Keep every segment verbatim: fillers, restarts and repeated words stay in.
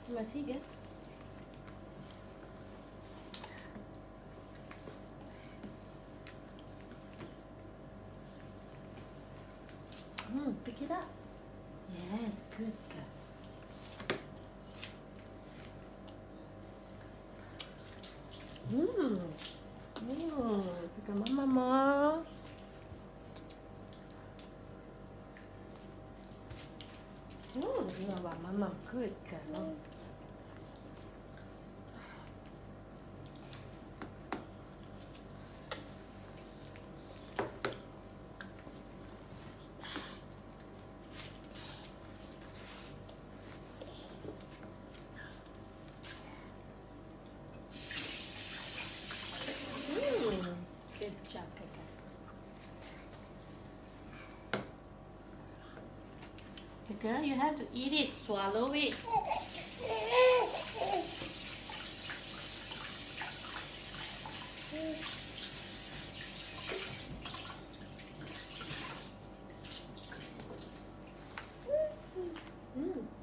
Masih kan? Hmm, pick it up. Yes, good girl. Hmm. Hmm. Pick mama more. Hmm. You know what, mama, good girl. Good job, Kaka. Kaka, you have to eat it, swallow it. Mm.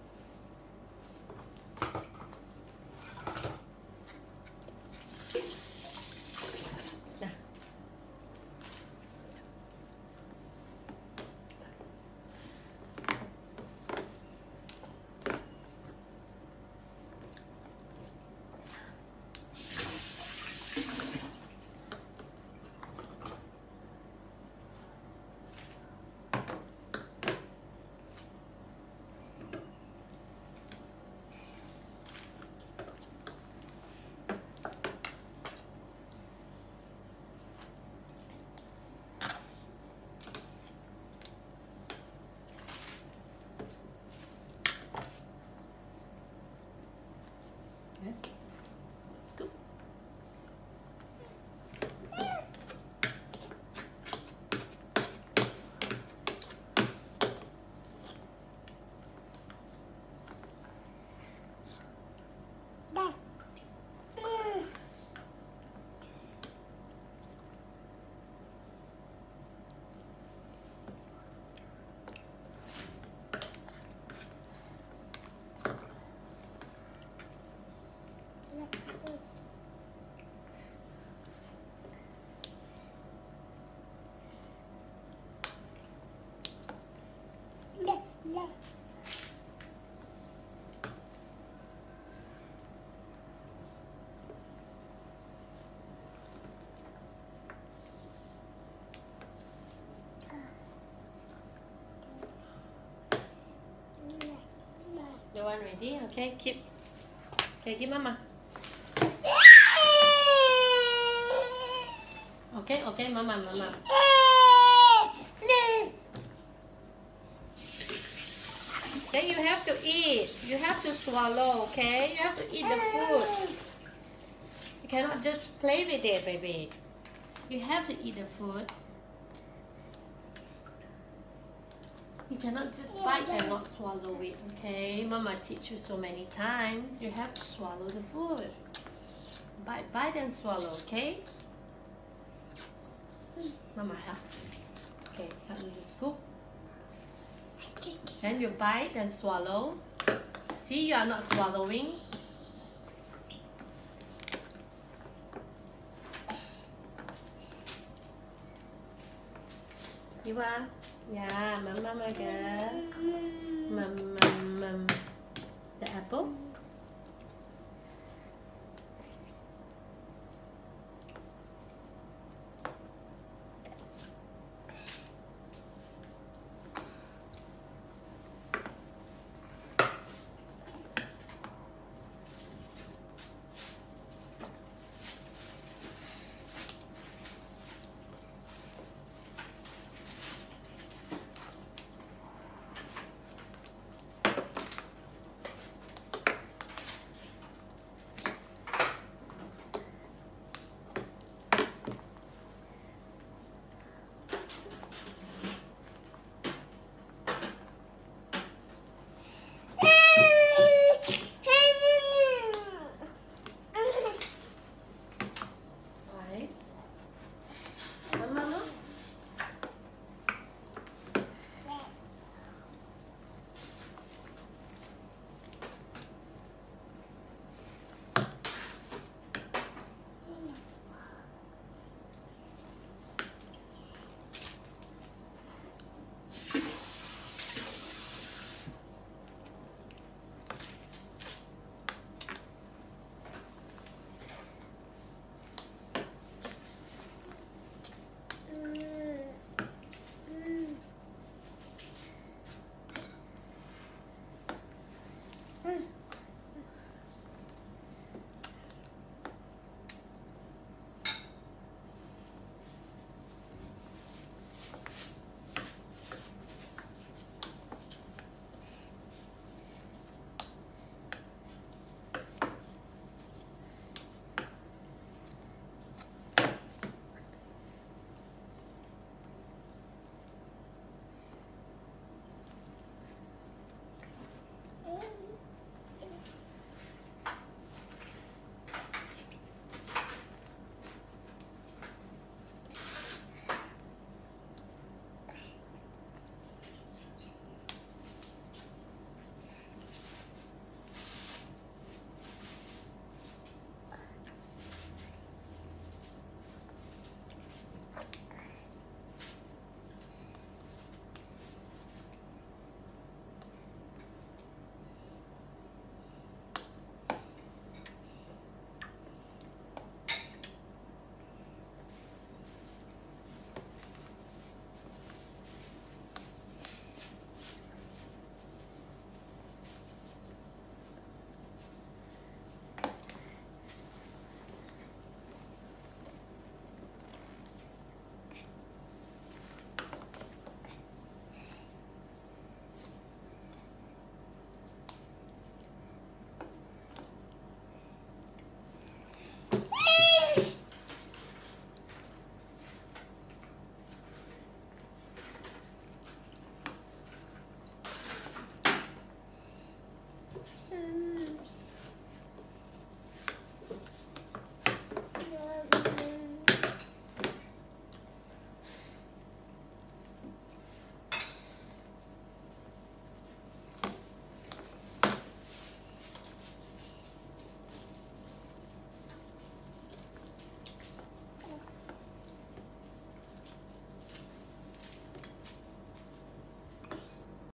Okay. Let's go. You want ready? Okay, keep. Okay, give mama. Okay, okay, mama, mama. Then you have to eat. You have to swallow, okay? You have to eat the food. You cannot just play with it, baby. You have to eat the food. You cannot just bite and not swallow it, okay? Mama teach you so many times. You have to swallow the food. Bite, bite and swallow, okay? Mama help. Okay, help me to scoop. Then you bite and swallow. See, you are not swallowing. You are? Yeah, mama, mama, mum, mum, mum. The apple?